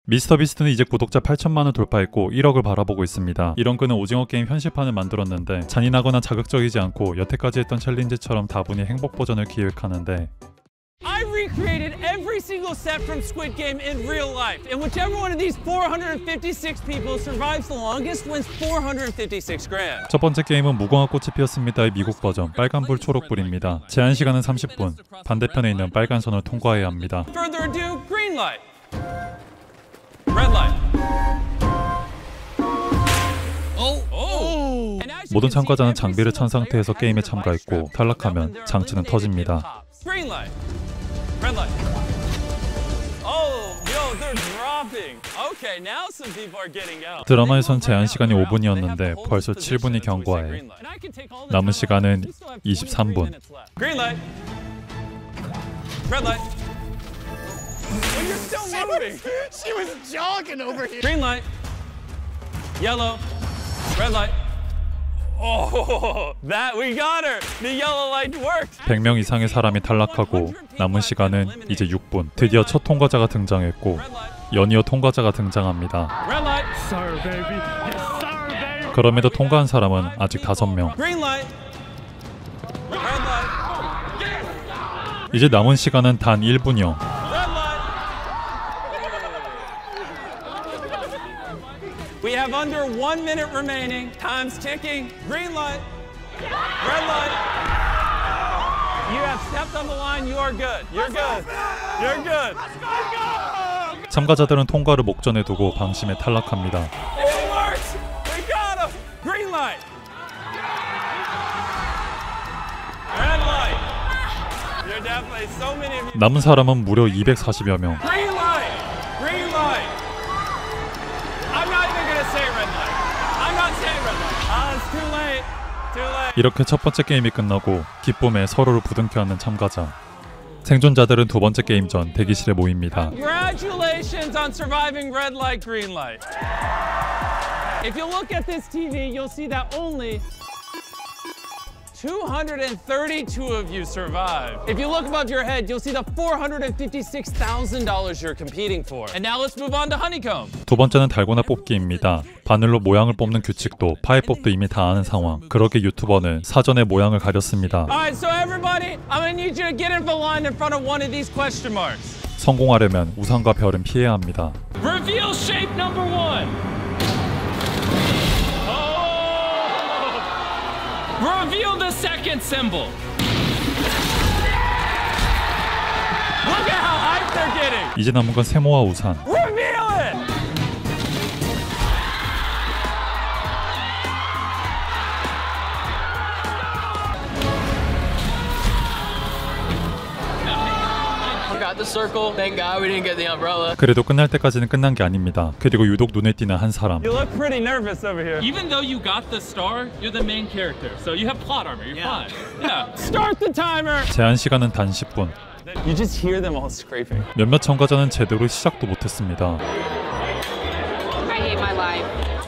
미스터비스트는 이제 구독자 8천만을 돌파했고 1억을 바라보고 있습니다. 이런 그는 오징어 게임 현실판을 만들었는데 잔인하거나 자극적이지 않고 여태까지 했던 챌린지처럼 다분히 행복 버전을 기획하는데 I recreated every single set from Squid Game in real life, and whichever one of these 456 people survives the longest wins 456 grand. 첫 번째 게임은 무궁화 꽃이 피었습니다의 미국 버전 빨간불 초록불입니다. 제한 시간은 30분. 반대편에 있는 빨간 선을 통과해야 합니다. Further ado, green light. Red light. 모든 참가자는 장비를 찬 상태에서 게임에 참가했고 탈락하면 장치는 터집니다. Green light. Red light. Oh, yo, they're dropping. Okay, now some people are getting out. 드라마에선 제한 시간이 5분이었는데 벌써 7분이 경과해. 남은 시간은 23분. Green light. Red light. Well, you're still moving. She was jogging over here. Green light. Yellow. Red light. Oh, that we got her. The yellow light worked. 100명 이상의 사람이 탈락하고 남은 시간은 이제 6분. 드디어 첫 통과자가 등장했고 연이어 통과자가 등장합니다. Red light. Sorry, baby. Sorry, baby. 그럼에도 통과한 사람은 아직 5명. Green light. Red light. 이제 남은 시간은 단 1분이요. Red light. We have under 1 minute remaining. Time's ticking. Green light. Red light. You have stepped on the line. You are good. You're good. You're good. 참가자들은 통과를 목전에 두고 방심에 탈락합니다. It works. We got him. Green light. Red light. You're definitely so many of you. 남은 사람은 무려 240여 명. Green light. Green light. I'm not even gonna say red light. I'm not saying red light. It's too late. Too late. 이렇게 첫 번째 게임이 끝나고 기쁨에 서로를 부둥켜 안는 참가자. 생존자들은 두 번째 게임 전 대기실에 모입니다. Congratulations on surviving red light, green light. If you look at this TV, you'll see that only 232 of you survived. If you look above your head, you'll see the $456,000 you're competing for. And now let's move on to honeycomb. 두 번째는 달고나 뽑기입니다. 바늘로 모양을 뽑는 규칙도 파이법도 이미 다 아는 상황. 그렇게 유튜버는 사전에 모양을 가렸습니다. Alright, so everybody, I'm gonna need you to get into the line in front of one of these question marks. 성공하려면 우산과 별은 피해야 합니다. Reveal shape number 1. Reveal the second symbol. Look at how hyped they're getting. 이제 남은 건 세모와 우산. Reveal it. Got the circle. Thank God we didn't get the umbrella. 그래도 끝날 때까지는 끝난 게 아닙니다. 그리고 유독 눈에 띄는 한 사람. You look pretty nervous over here. Even though you got the star, you're the main character, so you have plot armor. You're fine. Yeah. Start the timer. 제한 시간은 단 10분. You just hear them all scraping. 몇몇 참가자는 제대로 시작도 못했습니다. I hate my life.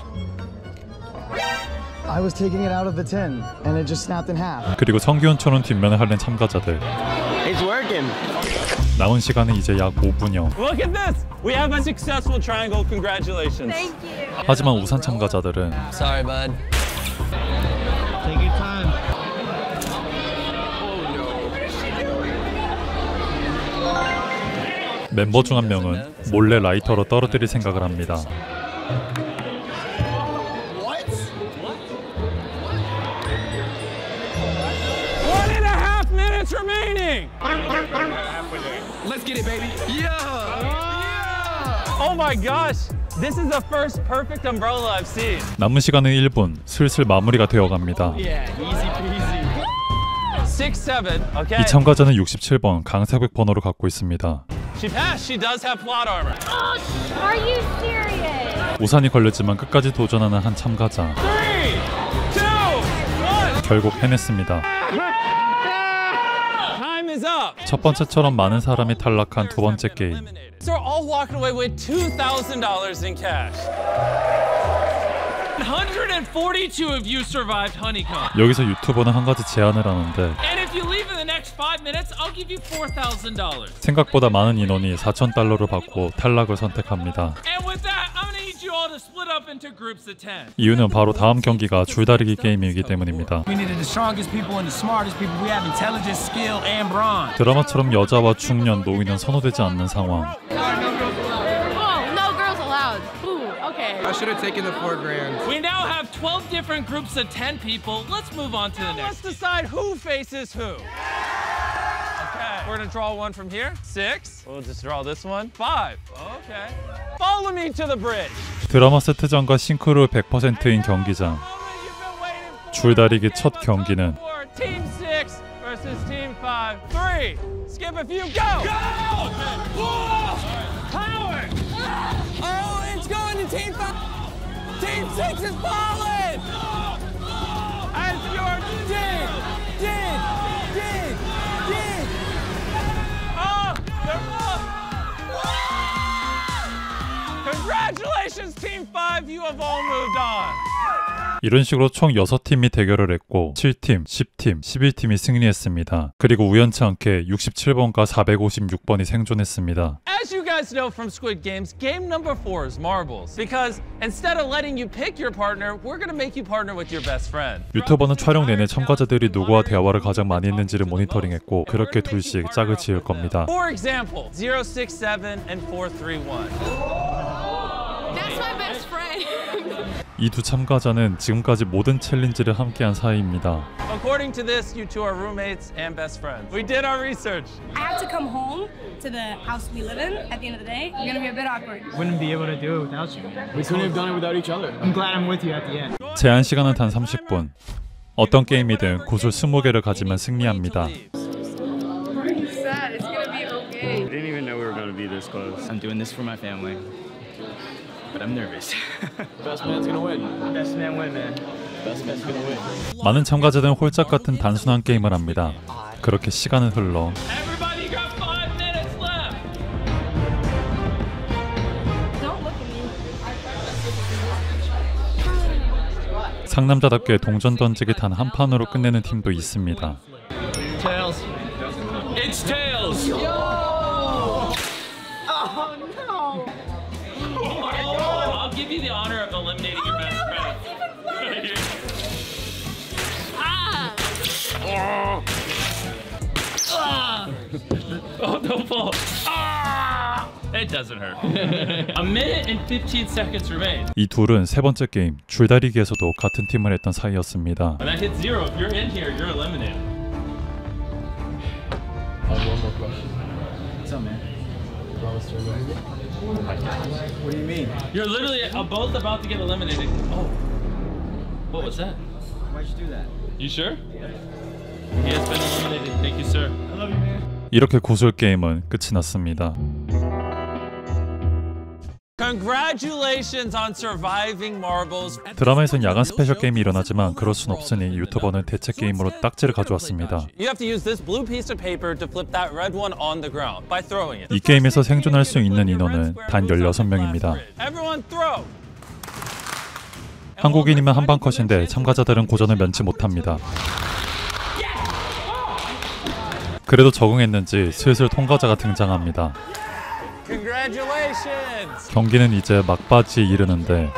I was taking it out of the tin, and it just snapped in half. 그리고 성기훈처럼 뒷면을 하는 참가자들. It's working. 남은 시간은 이제 약 5분여. Look at this. We have a successful triangle. Congratulations. Thank you. 하지만 우산 참가자들은 Sorry, bud. Take your time. 멤버 중 한 명은 몰래 라이터로 떨어뜨릴 생각을 합니다. 1.5 minutes remaining. Let's get it, baby. Oh my gosh. This is the first perfect umbrella I've seen. 남은 시간은 1분. 슬슬 마무리가 되어갑니다. Yeah, easy peasy. 6, 7. Okay. 이 참가자는 67번 강사백 번호를 갖고 있습니다. She passed. She does have plot armor. Are you serious? 우산이 걸렸지만 끝까지 도전하는 한 참가자. 3, 2, 1. 결국 해냈습니다. Time is up. 첫 번째처럼 많은 사람이 탈락한 두 번째 게임. So we're all walking away with $2,000 in cash. 142 of you survived honeycomb. 여기서 유튜버는 한 가지 제안을 하는데 And if you leave in the next 5 minutes, I'll give you $4,000. 생각보다 많은 인원이 4,000달러를 받고 탈락을 선택합니다. And with that, I'm gonna need you all to split up into groups of 10. 이유는 바로 다음 경기가 줄다리기 게임이기 때문입니다. We needed the strongest people and the smartest people. We have intelligence, skill, and brawn. 드라마처럼 여자와 중년, 노인은 선호되지 않는 상황. No girls allowed. Ooh, okay. I should have taken the $4,000. We now have 12 different groups of 10 people. Let's move on to the Let's next. decide who faces who. Okay, we're gonna draw one from here. 6. We'll just draw this one. 5. Okay. Follow me to the bridge. 드라마 세트장과 싱크로 100%인 경기장. 줄다리기 첫 경기는 Team 6 versus Team 5. 3. Skip a few. Go. Power. Oh, it's going to Team 5. Team 6 is falling. As your dig. Oh, they're up. Congratulations, Team 5. You have all moved on. 이런 식으로 총 6팀이 대결을 했고 7팀, 10팀, 11팀이 승리했습니다. 그리고 우연치 않게 67번과 456번이 생존했습니다. As you guys know from Squid Games, game number 4 is marbles. Because instead of letting you pick your partner, we're gonna make you partner with your best friend. 유튜버는 촬영 내내 참가자들이 누구와 대화를 가장 많이 했는지를 모니터링했고 그렇게 둘씩 짝을 지을 겁니다. For example, 067 and 431. That's my best friend. 이 두 참가자는 지금까지 모든 챌린지를 함께한 사이입니다. According to this, you two are roommates and best friends. We did our research. I have to come home to the house we live in at the end of the day. You're gonna be a bit awkward. Wouldn't be able to do it without you. We couldn't have done it without each other. I'm glad I'm with you at the end. 제한 시간은 단 30분. 어떤 게임이든 구슬 20개를 가지면 승리합니다. Sad. It's gonna be okay. I didn't even know we were going to be this close. I'm doing this for my family. But I'm nervous. Best man's gonna win. Best man win, man. Best man's gonna win. 많은 참가자들은 홀짝 같은 단순한 게임을 합니다. 그렇게 시간은 흘러 Everybody got 5 minutes left. Don't look at me. 상남자답게 동전 던지기 단 한 판으로 끝내는 팀도 있습니다. Tails. It's tails. I'll give you the honor of eliminating your best friend. Oh, don't fall. It doesn't hurt. A minute and 15 seconds remain. 이 둘은 세 번째 게임 줄다리기에서도 같은 팀을 했던 사이였습니다. When that hits 0, if you're in here, you're eliminated. I have one more question. What's up, man? What do you mean? You're literally both about to get eliminated. Oh. What was that? Why'd you do that? You sure? He has been eliminated. Thank you, sir. I love you, man. 이렇게 구슬 게임은 끝이 났습니다. Congratulations on surviving marbles. 드라마에선 야간 스페셜 게임이 일어나지만 그럴 순 없으니 유튜버는 대체 게임으로 딱지를 가져왔습니다. You have to use this blue piece of paper to flip that red one on the ground by throwing it. 이 게임에서 생존할 수 있는 인원은 단 16명입니다. Everyone throw. 한국인이면 한방 컷인데 참가자들은 고전을 면치 못합니다. 그래도 적응했는지 슬슬 통과자가 등장합니다. Congratulations. 경기는 이제 막바지에 이르는데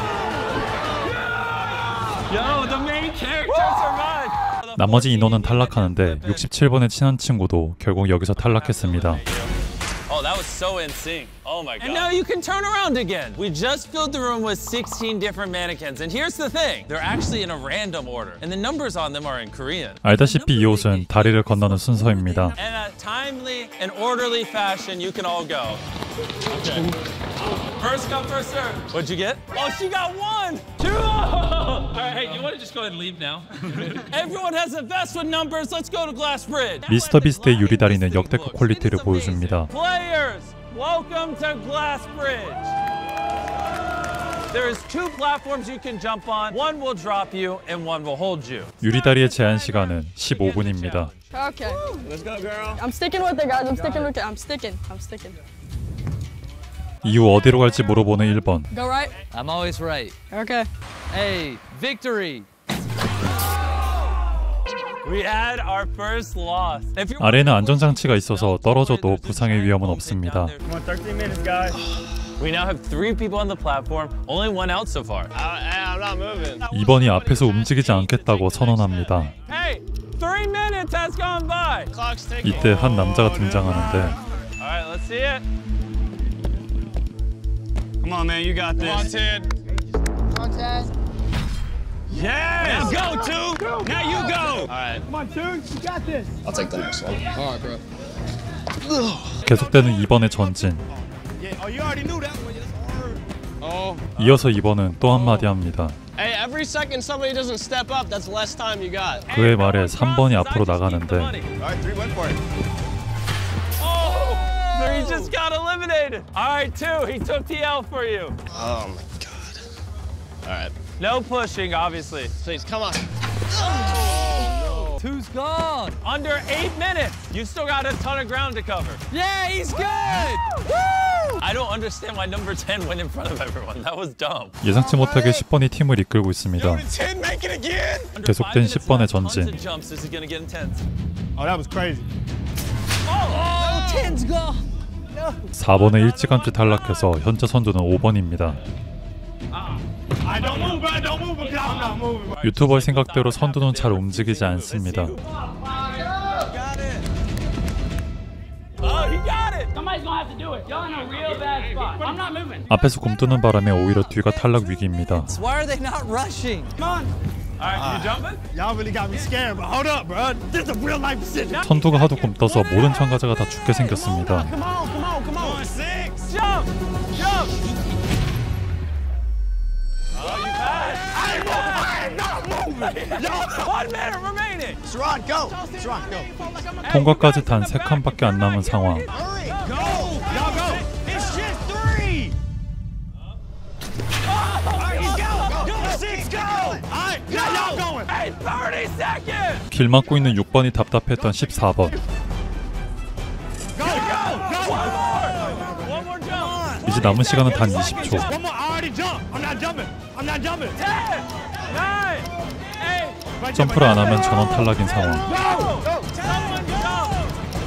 Yo, the main character survived. 나머지 인원은 탈락하는데 67번의 친한 친구도 결국 여기서 탈락했습니다. Oh, that was so in sync. Oh my god. And now you can turn around again. We just filled the room with 16 different mannequins. And here's the thing. They're actually in a random order. And the numbers on them are in Korean. 알다시피 이 옷은 다리를 건너는 순서입니다. And a timely and orderly fashion, you can all go. Okay. First come, first serve. What'd you get? Oh, she got 1, 2. All right, hey, you want to just go ahead and leave now? Everyone has a vest with numbers. Let's go to Glass Bridge. 미스터 비스트의 유리다리는 역대급 퀄리티를 보여줍니다. Players, welcome to Glass Bridge. There's 2 platforms you can jump on. One will drop you and one will hold you. 유리다리의 제한 시간은 15분입니다. Okay. Let's go, girl. I'm sticking with it, guys. I'm sticking with it. I'm sticking. 이후 어디로 갈지 물어보는 1번. Go right. I'm always right. Okay. Hey, victory! We had our first loss. If you 아래에는 안전장치가 있어서 떨어져도 부상의 위험은 없습니다. Come on, 13 minutes, guys. We now have 3 people on the platform, only 1 out so far. I'm not moving. 2번이 앞에서 움직이지 않겠다고 선언합니다. Hey, 3 minutes has gone by. Clock's ticking. 이때 한 남자가 등장하는데 All right, let's see it. Come on, man, you got this. Come on, Ted. Yes! Now go, two. Now you go. All right. Come on, dude. You got this. I'll take the next one. All right, bro. 계속되는 2번의 전진. Yeah. Oh, you already knew that one. That's hard. Oh. 이어서 2번은 또 한마디 합니다. Hey, every second somebody doesn't step up, that's less time you got. 그의 말에 3번이 앞으로 나가는데 All right, 3 went for it. Oh, he just got eliminated. All right, 2, he took the L for you. Oh my god. All right. No pushing, obviously. Please, come on. 2's gone. Under 8 minutes. You still got a ton of ground to cover. Yeah, he's good. Woo! I don't understand why number 10 went in front of everyone. That was dumb. 예상치 못하게 10번이 팀을 이끌고 있습니다. Ten, make it again. 계속된 10번의 전진. Oh, that was crazy. 4번의 일찌감치 탈락해서 현재 선두는 5번입니다. I don't move, bro. Don't move because I'm not moving. Bro. 유튜버의 생각대로 선두는 잘 움직이지 않습니다. Oh, he got it. Somebody's gonna have to do it. Y'all in a real bad spot. I'm not moving. 앞에서 굼뜨는 바람에 오히려 뒤가 탈락 위기입니다. Why are they not rushing? Come on. All right, you jumping? Y'all really got me scared, but hold up, bro. This is a real life decision. 선두가 하도 굼떠서 모든 참가자가 다 죽게 생겼습니다. Come on, come on, come on. 6. Jump! Jump! Oh, you passed. I'm not moving. 1 minute remaining. Sherrod, go. Sherrod, go. 통과까지 단 3칸밖에 안 남은 상황. Hurry. Go. Y'all go. It's just 3. All right, go. Go. 6, go. All right, y'all going. Hey, 30 seconds. 길 막고 있는 6번이 답답했던 14번. Go, go, go. One more jump. 이제 남은 시간은 단 20초. One more. I already jumped. I'm not jumping. I'm not jumping. 10, 9, 8. 점프를 안 하면 전원 탈락인 상황. Go. Go. Someone jump.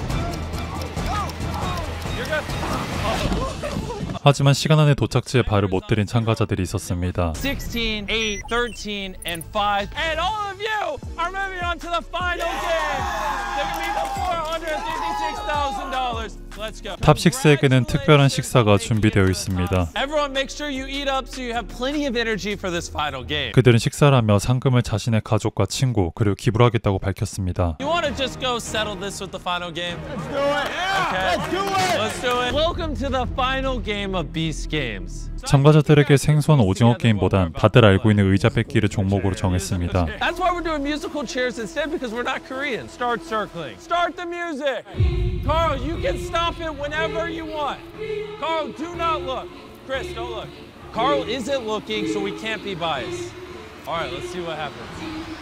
You're good. 하지만 시간 안에 도착지에 발을 못 들인 참가자들이 있었습니다. 16, 8, 13, and 5. And all of you are moving on to the final game. They're going to be the $456,000. Let's go. 탑6에게는 특별한 식사가 준비되어 있습니다. Everyone make sure you eat up so you have plenty of energy for this final game. 그들은 식사를 하며 상금을 자신의 가족과 친구 그리고 기부를 하겠다고 밝혔습니다. You want to just go settle this with the final game? Let's do it. Okay. Let's do it. Let's do it. Welcome to the final game of Beast Games. 참가자들에게 생소한 오징어 게임보단 다들 알고 있는 의자 뺏기를 종목으로 정했습니다. That's why we're doing musical chairs instead because we're not Korean. Start circling. Start the music. Carl, you can stop it whenever you want. Carl, do not look. Chris, don't look. Carl isn't looking, so we can't be biased. All right, let's see what happens.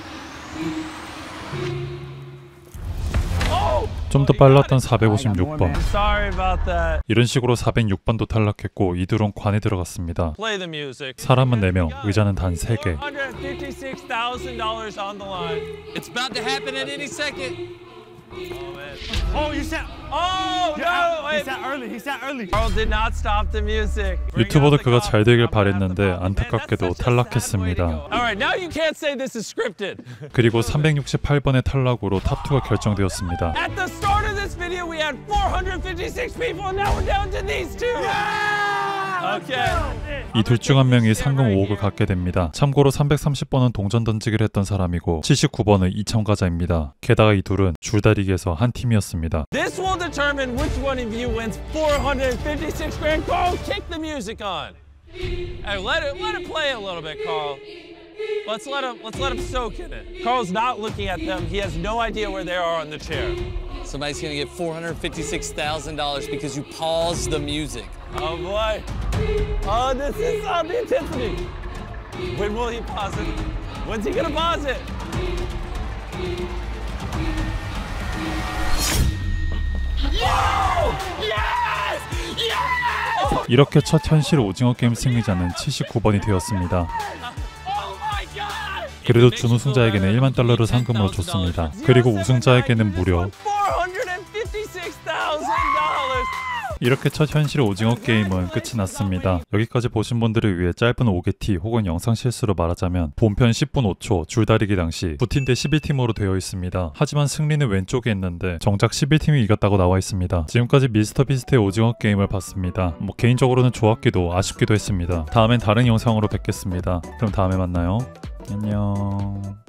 좀 더 빨랐던 456번. Sorry about that. 이런 식으로 406번도 탈락했고 이들은 관에 들어갔습니다. Play the music. 사람은 4명, 의자는 단 3개. $156,000 on the line. It's about to happen at any second. Oh, you said. Oh no! He said early. He said early. Carl did not stop the music. 유튜버도 그가 잘 되길 바랬는데 안타깝게도 탈락했습니다. All right, now you can't say this is scripted. 그리고 368번의 탈락으로 탑2가 결정되었습니다. At the start of this video, we had 456 people, and now we're down to these two. Okay. 이 둘 중 한 명이 상금 5억을 갖게 됩니다. 참고로 330번은 동전 던지기를 했던 사람이고 79번은 이 참가자입니다. 게다가 이 둘은 줄다리기에서 한 팀이었습니다. This will determine which one of you wins 456 grand. Carl, kick the music on. Hey, let it play a little bit, Carl. Let's let him soak in it. Carl's not looking at them. He has no idea where they are on the chair. Somebody's gonna get $456,000 because you paused the music. Oh boy. Oh, this is the intensity. When will he pause it? When's he gonna pause it? Yes! Yes! 이렇게 첫 현실 오징어 게임 승리자는 79번이 되었습니다. Oh my God! 그래도 준우승자에게는 1만 달러를 상금으로 줬습니다. 그리고 우승자에게는 무려 이렇게 첫 현실 오징어 게임은 끝이 났습니다. 여기까지 보신 분들을 위해 짧은 오게티 혹은 영상 실수로 말하자면 본편 10분 5초 줄다리기 당시 9팀 대 11팀으로 되어 있습니다. 하지만 승리는 왼쪽에 있는데 정작 11팀이 이겼다고 나와 있습니다. 지금까지 미스터비스트의 오징어 게임을 봤습니다. 개인적으로는 좋았기도 아쉽기도 했습니다. 다음엔 다른 영상으로 뵙겠습니다. 그럼 다음에 만나요. 안녕.